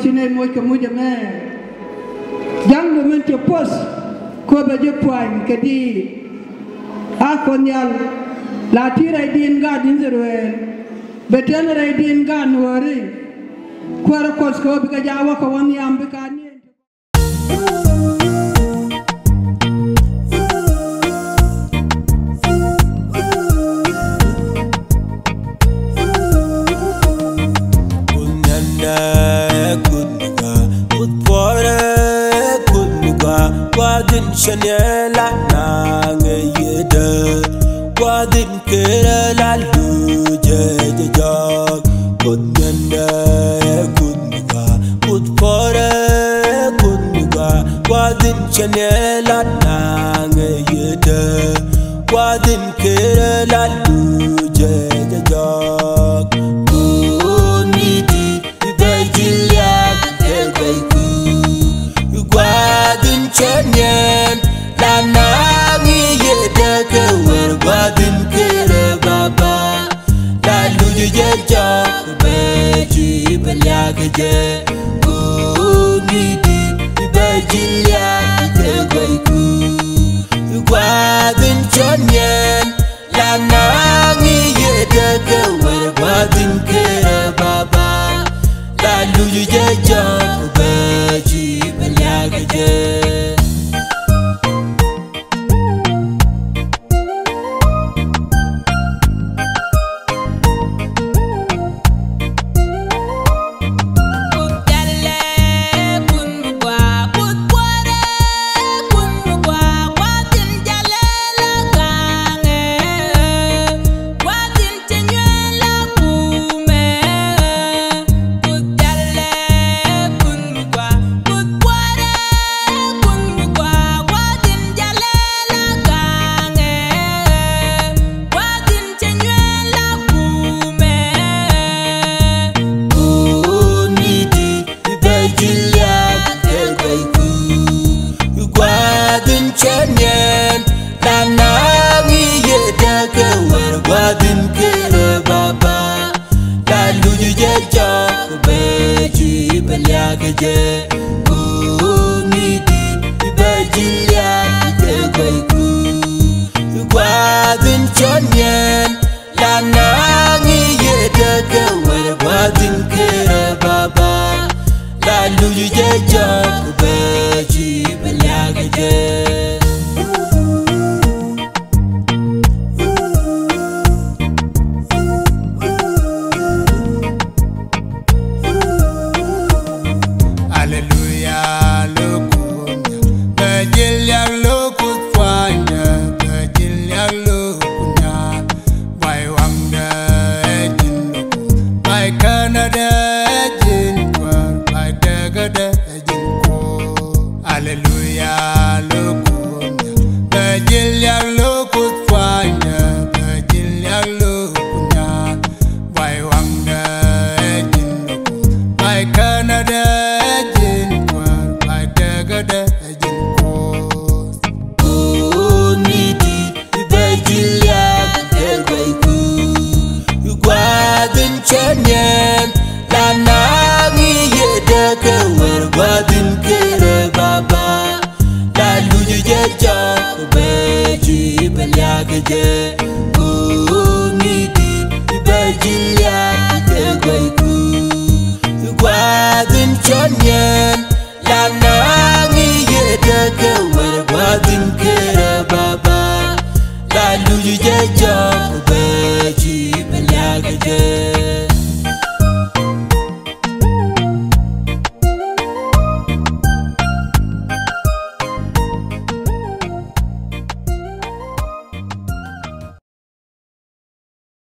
sine moy ke muje me jang do men te pos ko be je poin ke di a konyal la tira din ga din zerwen betel re din ga nori kwara kos ko be ga jawa ko won yam be ka ni Chanela nanga yeda wadin kera la luje jog kunanda kunga utpore kunga wadin chanela nanga yeda wadin kera la luje jog kunidi ibajilia kebaiku wadin chanel Lanangi yeda ke wadin kere baba la luji jejak beji belyak je unidi bejilia ke gaiku wadin chanyen lanangi yeda ke wadin kere baba la luji jejak beji belyak je Chanyen lanangi yeda ke wadin kere baba la luji jejak beji belyak je unidi bejilia ke gaiku wadin chanyen